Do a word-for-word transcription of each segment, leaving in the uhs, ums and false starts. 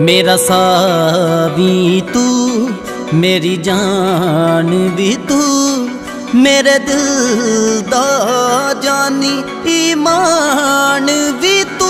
मेरा सावी तू, मेरी जान भी तू, मेरे दिल दा जानी ईमान भी तू।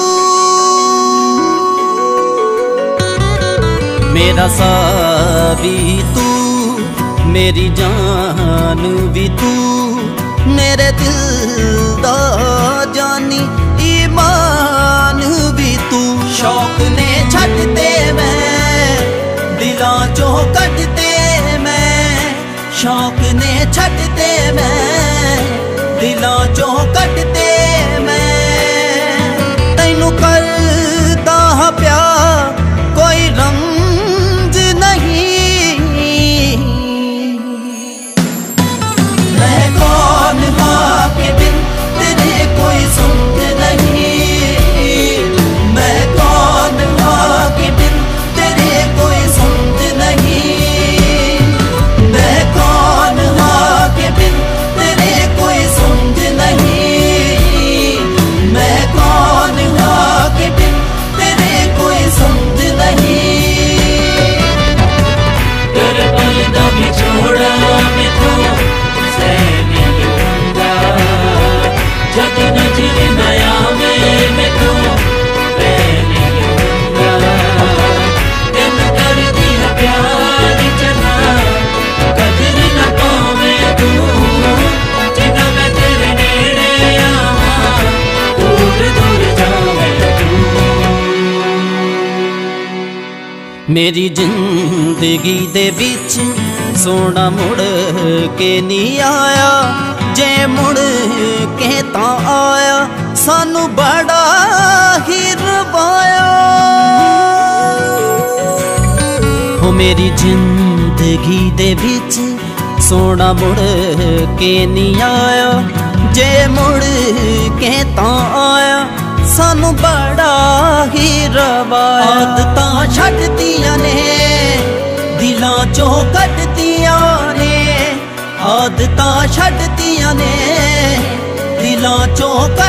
मेरा सावी तू, मेरी जान भी तू, मेरे दिल दा जानी ईमान भी तू। शौक ने छड्डते मैं दिलां चों कड्डते मैं, शौक ने छड्डते मैं दिलां चों कड्डते मैं। तैनू करदा हां प्यार कोई रंज नहीं, मैं कौन हां के बिन तेरे कोई समझ नहीं, मैं कौन हां के बिन तेरे कोई समझ नहीं, मैं कौन हां के बिन तेरे कोई समझ नहीं, मैं कौन हां के बिन तेरे कोई समझ नहीं। तेरे पल दा बिछोड़ा मैं तो सह नहीं लूंगा, जग नजर नया में मैं तो रह नहीं लूंगा। तेन कर दिया प्यार चला कदर न पावे तू, जिना मैं तेरे नेड़े आवां दूर दूर जावे तू। मेरी जिंदगी दे विच सोना मुड़ के नहीं आया, जे मुड़ के तां आया सानू बड़ा ही रवाया। हो मेरी जिंदगी दे विच सोना मुड़ के नहीं आया, जे मुड़ के तां आया सानू बड़ा ही रवाया। आदतां छड्डदियां ने दिलां चों कड्डदियां ने, आदतां छड्डदियां ने दिलां चों